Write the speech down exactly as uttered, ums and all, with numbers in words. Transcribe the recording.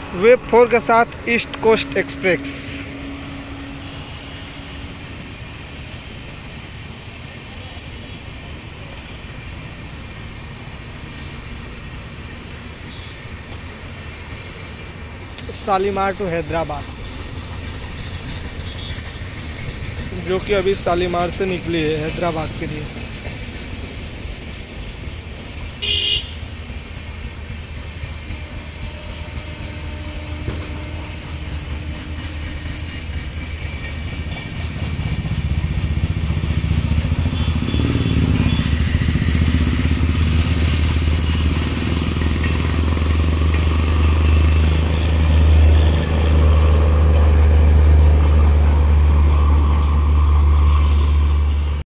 Web four के साथ East Coast Express. Shalimar to Hyderabad, जो कि अभी शालीमार से निकली है हैदराबाद के लिए।